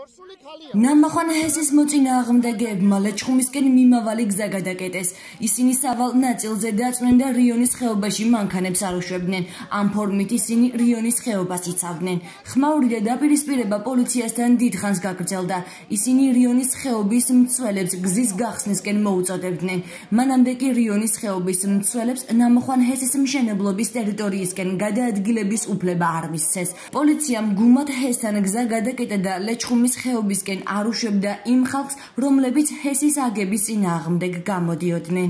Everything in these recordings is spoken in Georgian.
ნამახვან ჰესის მოწინააღმდეგეებმა ლეჩხუმისკენ მიმავალი გზა გადაკეტეს. ისინი სავალ ნაწილზე დაწვნენ და რიონის ხეობაში მანქანებს არ უშვებდნენ. ამ ფორმით ისინი რიონის ხეობას იცავდნენ. ხმაური და დაპირისპირება პოლიციასთან დიდხანს გაგრძელდა. ისინი რიონის ხეობის მცველებს გზის გახსნისკენ მოუწოდებდნენ. მანამდე კი რიონის ხეობის მცველებს ნამახვან ჰესის მშენებლობის ტერიტორიისკენ გადაადგილების უფლება არ მისცეს. პოლიციამ გუმად ჰესთან გზა გადაკეტა და ლეჩხუმის ხეობისკენ არ უშვებდა იმ ხალხს, რომლებიც ჰესის აგების წინააღმდეგ გამოდიოდნენ.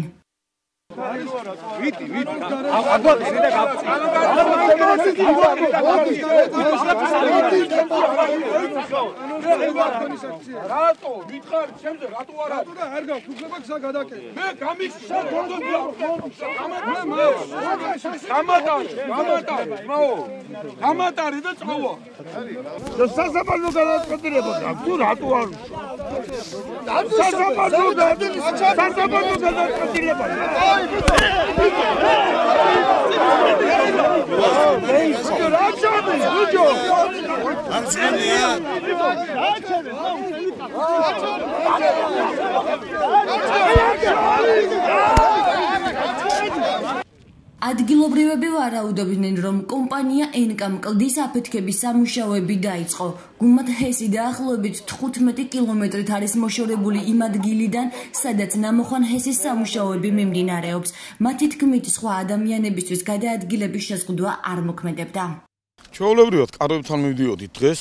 ადგილობრივები ვარაუდობდნენ, რომ კომპანია ენკამ კლდის აფეთქების სამუშაოები დაიწყო. გუმად ჰესი დაახლოებით 15 კილომეტრით არის მოშორებული იმ ადგილიდან, სადაც ნამახვან ჰესის სამუშაოები მიმდინარეობს. მათი თქმით, სხვა ადამიანებისთვის გადაადგილების შეზღუდვა არ მოქმედებდა. ჩვეულებრივად კარებთან მივდიოდით დღეს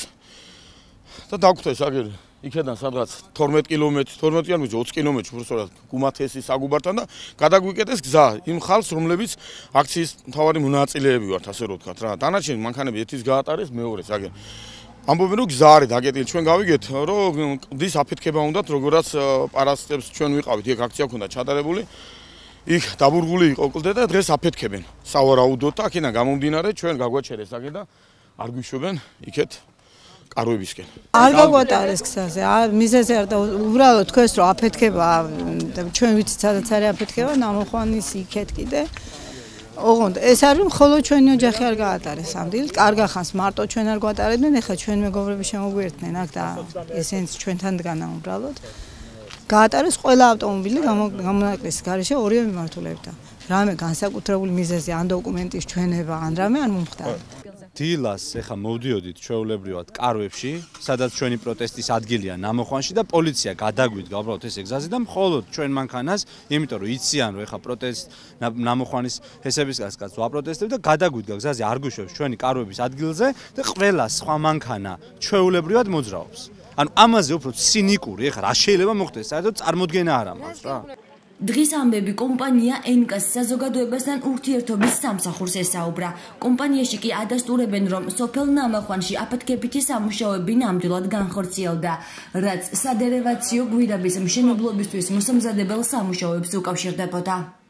და დაგვხვდეს აგერ იქედან სადღაც 12 კილომეტრი, 12 ან 20 კილომეტრი უბრალოდ გუმად ჰესის საგუბართან და გადაგვიკეტეს გზა იმ ხალხს, რომლებიც აქციის მთავარი მონაწილეები ვართ, ასე რომ ვთქვათ რა. დანარჩენი მანქანები ერთის გაატარეს, მეორეს აგერ ამბობენ, რომ გზა არის დაგეტილი, ჩვენ გავიგეთ, რომ გზის აფეთქება უნდათ, როგორაც პარასტებს ჩვენ ვიყავით, იქ აქცია ქონდა ჩატარებული. იქ დაბურგული იყო კლდე და დღეს აფეთქებენ. სავარაუდოდ და აქედან გამომდინარე ჩვენ გაგვაჩერეს აგერ და არ გვიშვებენ იქეთ კარვებისკენ. არ გაგვატარეს გზაზე, მიზეზი არ და უბრალოდ თქვენს რომ აფეთქება, ჩვენ ვიცით სადაც არის აფეთქება, ნამახვანის იქეთ კიდე. ოღონდ ეს არის მხოლოდ ჩვენი ოჯახი არ გაატარეს ამ დილით, კარგა ხანს მარტო ჩვენ არ გვატარებდნენ, ეხლა ჩვენ მეგობრები შემოგვიერთდნენ აქ და ესენც ჩვენთან დგანა უბრალოდ. გაატარეს ყველა ავტომობილი გამონაკლისის გარეშე ორივე მიმართულებდა. რამე განსაკუთრებული მიზეზი ან დოკუმენტის ჩვენება ან რამე არ მომხდარა. დილას ეხა მოვდიოდით ჩვეულებრივად კარვებში, სადაც ჩვენი პროტესტის ადგილია ნამახვანში და პოლიცია გადაგვიდგა უბრალოდ ეს გზაზე და მხოლოდ ჩვენ მანქანას, იმიტომ რომ იციან რომ ეხა პროტესტ ნამახვანის ჰესებისგანაც ვაპროტესტებ და გადაგვიდგა გზაზე არ გვიშვებს ჩვენი კარვების ადგილზე და ყველა სხვა მანქანა ჩვეულებრივად მოძრაობს. ანუ ამაზე უფრო ცინიკური ეხა რა შეიძლება მოხდეს, საერთოდ წარმოდგენა არ ამას რა. დღის ამბები კომპანია ენკას საზოგადოებასთან ურთიერთობის სამსახურს ესაუბრა. კომპანიაში კი ადასტურებენ, რომ სოფელ ნამახვანში აფეთქებითი სამუშაოები ნამდვილად განხორციელდა, რაც სადერევაციო გვირაბის მშენებლობისთვის მოსამზადებელ სამუშაოებს უკავშირდებოდა.